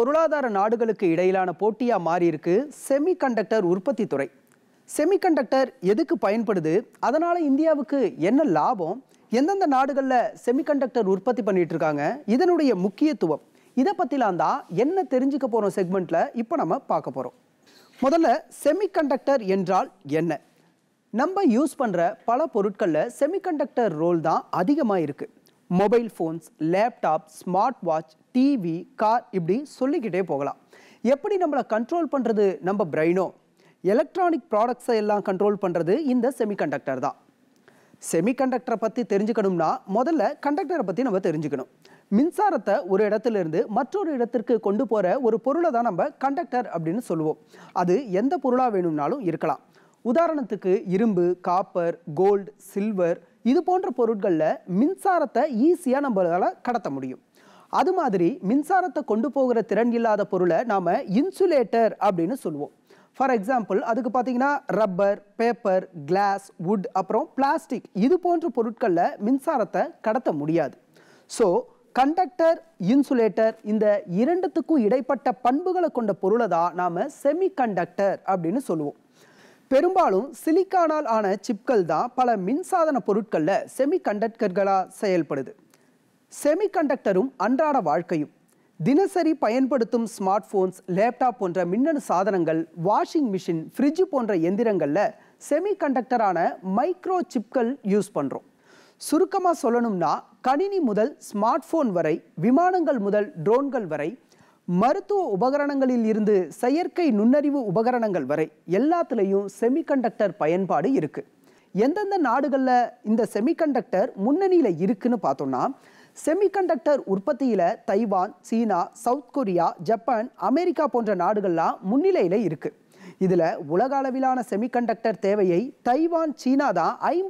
பொருளாதார நாடுகளுக்கு இடையிலான போட்டியா மாறி இருக்கு செமிகண்டக்டர் உற்பத்தி துறை. செமிகண்டக்டர் எதுக்கு பயன்படுது, அதனால இந்தியாவுக்கு என்ன லாபம், எந்தெந்த நாடுகளில் செமிகண்டக்டர் உற்பத்தி பண்ணிட்டு இருக்காங்க, இதனுடைய முக்கியத்துவம், இதை பற்றிலாம் தான் என்ன தெரிஞ்சுக்க போகிறோம் செக்மெண்ட்டில் இப்போ நம்ம பார்க்க போகிறோம். முதல்ல செமிகண்டக்டர் என்றால் என்ன? நம்ம யூஸ் பண்ணுற பல பொருட்களில் செமிகண்டக்டர் ரோல் தான் அதிகமாக இருக்குது. Mobile phones, laptop, smart watch, TV, car, இப்படி சொல்லிக்கிட்டே போகலாம். எப்படி நம்மளை கண்ட்ரோல் பண்ணுறது நம்ம பிரெயினோ, எலக்ட்ரானிக் ப்ராடக்ட்ஸை எல்லாம் கண்ட்ரோல் பண்ணுறது இந்த செமிகண்டக்டர் தான். செமிகண்டக்டரை பற்றி தெரிஞ்சுக்கணும்னா முதல்ல கண்டக்டரை பற்றி நம்ம தெரிஞ்சுக்கணும். மின்சாரத்தை ஒரு இடத்துலேருந்து மற்றொரு இடத்திற்கு கொண்டு போகிற ஒரு பொருளை தான் நம்ம கண்டக்டர் அப்படின்னு சொல்லுவோம். அது எந்த பொருளாக வேணும்னாலும் இருக்கலாம். உதாரணத்துக்கு இரும்பு, காப்பர், கோல்டு, சில்வர், இது போன்ற பொருட்களில் மின்சாரத்தை ஈஸியாக நம்மளால் கடத்த முடியும். அது மாதிரி மின்சாரத்தை கொண்டு போகிற திறன் இல்லாத பொருளை நாம் இன்சுலேட்டர் அப்படின்னு சொல்லுவோம். ஃபார் எக்ஸாம்பிள், அதுக்கு பார்த்தீங்கன்னா ரப்பர், பேப்பர், கிளாஸ், வுட், அப்புறம் பிளாஸ்டிக், இது போன்ற பொருட்களில் மின்சாரத்தை கடத்த முடியாது. ஸோ கண்டக்டர், இன்சுலேட்டர், இந்த இரண்டுத்துக்கும் இடைப்பட்ட பண்புகளை கொண்ட பொருளை தான் நாம் செமிகண்டக்டர் அப்படின்னு சொல்லுவோம். பெரும்பாலும் சிலிக்கானால் ஆன சிப்கள் தான் பல மின்சாதன பொருட்களில் செமிகண்டக்டர்களாக செயல்படுது. செமிகண்டக்டரும் அன்றாட வாழ்க்கையும், தினசரி பயன்படுத்தும் ஸ்மார்ட் போன்ஸ், லேப்டாப் போன்ற மின்னணு சாதனங்கள், வாஷிங் மிஷின், ஃப்ரிட்ஜ் போன்ற எந்திரங்களில் செமிகண்டக்டரான மைக்ரோ சிப்கள் யூஸ் பண்ணுறோம். சுருக்கமாக சொல்லணும்னா, கணினி முதல் ஸ்மார்ட் போன் வரை, விமானங்கள் முதல் ட்ரோன்கள் வரை, மருத்துவ உபகரணங்களில் இருந்து செயற்கை நுண்ணறிவு உபகரணங்கள் வரை எல்லாத்துலேயும் செமிகண்டக்டர் பயன்பாடு இருக்குது. எந்தெந்த நாடுகளில் இந்த செமிகண்டக்டர் முன்னணியில் இருக்குன்னு பார்த்தோம்னா, செமிகண்டக்டர் உற்பத்தியில் Taiwan, China, South Korea, Japan, America போன்ற நாடுகள்லாம் முன்னிலையில் இருக்குது. இதில் உலக அளவிலான செமிகண்டக்டர் தேவையை தைவான், சீனா தான்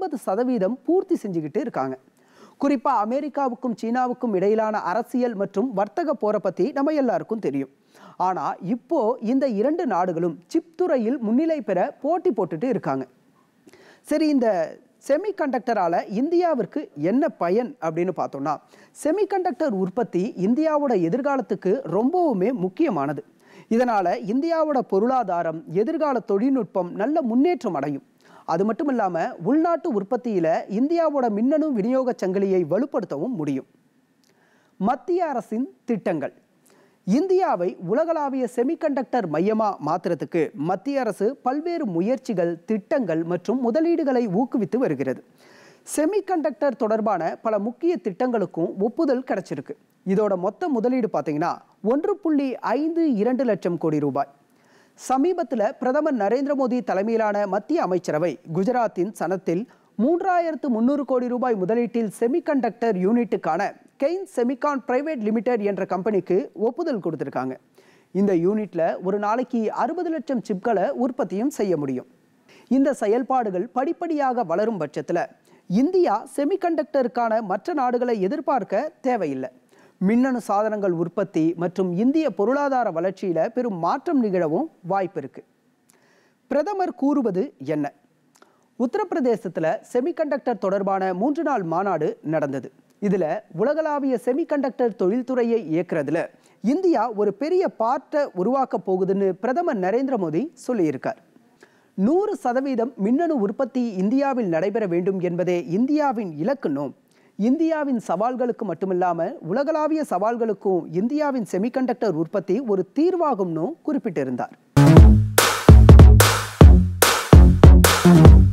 50% பூர்த்தி செஞ்சுக்கிட்டு இருக்காங்க. குறிப்பாக அமெரிக்காவுக்கும் சீனாவுக்கும் இடையிலான அரசியல் மற்றும் வர்த்தக போரை பற்றி நம்ம எல்லாருக்கும் தெரியும். ஆனால் இப்போ இந்த இரண்டு நாடுகளும் சிப் துறையில் முன்னிலை பெற போட்டி போட்டுட்டு இருக்காங்க. சரி, இந்த செமிகண்டக்டரால் இந்தியாவிற்கு என்ன பயன் அப்படின்னு பார்த்தோம்னா, செமிகண்டக்டர் உற்பத்தி இந்தியாவோட எதிர்காலத்துக்கு ரொம்பவுமே முக்கியமானது. இதனால் இந்தியாவோட பொருளாதாரம், எதிர்கால தொழில்நுட்பம் நல்ல முன்னேற்றம் அடையும். அது மட்டும் இல்லாமல் உள்நாட்டு உற்பத்தியில் இந்தியாவோட மின்னணு விநியோக சங்கிலியை வலுப்படுத்தவும் முடியும். மத்திய அரசின் திட்டங்கள். இந்தியாவை உலகளாவிய செமிகண்டக்டர் மையமாக மாற்றுறதுக்கு மத்திய அரசு பல்வேறு முயற்சிகள், திட்டங்கள் மற்றும் முதலீடுகளை ஊக்குவித்து வருகிறது. செமிகண்டக்டர் தொடர்பான பல முக்கிய திட்டங்களுக்கும் ஒப்புதல் கிடைச்சிருக்கு. இதோட மொத்த முதலீடு பார்த்தீங்கன்னா 1.52 லட்சம் கோடி ரூபாய். சமீபத்தில் பிரதமர் நரேந்திர மோடி தலைமையிலான மத்திய அமைச்சரவை குஜராத்தின் சனத்தில் 3300 கோடி ரூபாய் முதலீட்டில் செமிகண்டக்டர் யூனிட்டுக்கான கெய்ன்ஸ் செமிகான் பிரைவேட் லிமிடெட் என்ற கம்பெனிக்கு ஒப்புதல் கொடுத்திருக்காங்க. இந்த யூனிட்ல ஒரு நாளைக்கு 60 லட்சம் சிப்களை உற்பத்தியும் செய்ய முடியும். இந்த செயல்பாடுகள் படிப்படியாக வளரும் பட்சத்தில் இந்தியா செமிகண்டக்டருக்கான மற்ற நாடுகளை எதிர்பார்க்க தேவையில்லை. மின்னணு சாதனங்கள் உற்பத்தி மற்றும் இந்திய பொருளாதார வளர்ச்சியில் பெரும் மாற்றம் நிகழவும் வாய்ப்பு இருக்கு. பிரதமர் கூறுவது என்ன? உத்தரப்பிரதேசத்தில் செமிகண்டக்டர் தொடர்பான 3 நாள் மாநாடு நடந்தது. இதில் உலகளாவிய செமிகண்டக்டர் தொழில்துறையை இயக்குறதுல இந்தியா ஒரு பெரிய பார்ட்டை உருவாக்க போகுதுன்னு பிரதமர் நரேந்திர மோடி சொல்லியிருக்கார். 100% மின்னணு உற்பத்தி இந்தியாவில் நடைபெற வேண்டும் என்பதே இந்தியாவின் இலக்குன்னு, இந்தியாவின் சவால்களுக்கு மட்டுமில்லாமல் உலகளாவிய சவால்களுக்கும் இந்தியாவின் செமிகண்டக்டர் உற்பத்தி ஒரு தீர்வாகும்னு குறிப்பிட்டிருந்தார்.